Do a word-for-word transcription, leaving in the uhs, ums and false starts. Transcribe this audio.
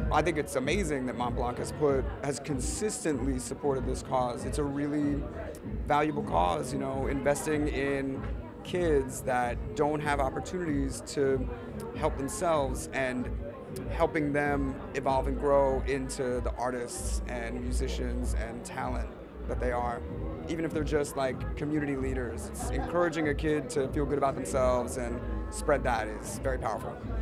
I think it's amazing that Mont Blanc has put has consistently supported this cause. It's a really valuable cause, you know, investing in kids that don't have opportunities to help themselves and helping them evolve and grow into the artists and musicians and talent that they are, even if they're just like community leaders. It's encouraging a kid to feel good about themselves and spread that is very powerful.